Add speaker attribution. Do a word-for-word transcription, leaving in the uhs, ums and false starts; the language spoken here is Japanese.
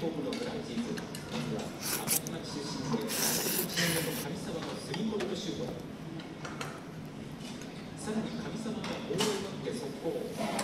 Speaker 1: ホームのブライジーズ、まずは赤木町出身でいちねんめの上沢のスリーポイントシュート。さらに上沢がボールを奪って速攻。